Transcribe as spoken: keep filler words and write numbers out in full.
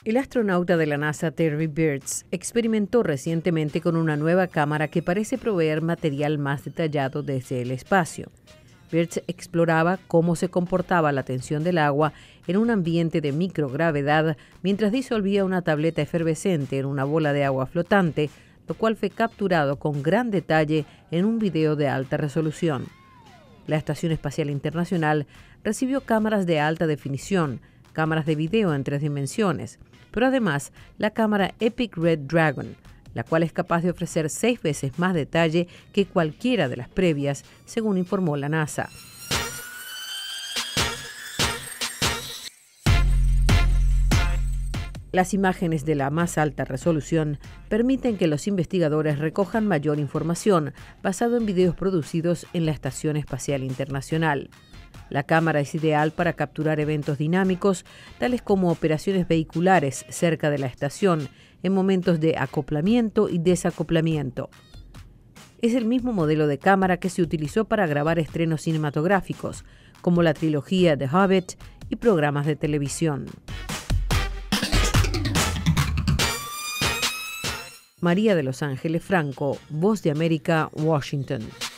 El astronauta de la NASA Terry Birds experimentó recientemente con una nueva cámara que parece proveer material más detallado desde el espacio. Birds exploraba cómo se comportaba la tensión del agua en un ambiente de microgravedad mientras disolvía una tableta efervescente en una bola de agua flotante, lo cual fue capturado con gran detalle en un video de alta resolución. La Estación Espacial Internacional recibió cámaras de alta definición, cámaras de video en tres dimensiones, pero además la cámara Epic Red Dragon, la cual es capaz de ofrecer seis veces más detalle que cualquiera de las previas, según informó la NASA. Las imágenes de la más alta resolución permiten que los investigadores recojan mayor información basado en videos producidos en la Estación Espacial Internacional. La cámara es ideal para capturar eventos dinámicos, tales como operaciones vehiculares cerca de la estación, en momentos de acoplamiento y desacoplamiento. Es el mismo modelo de cámara que se utilizó para grabar estrenos cinematográficos, como la trilogía The Hobbit y programas de televisión. María de Los Ángeles Franco, Voz de América, Washington.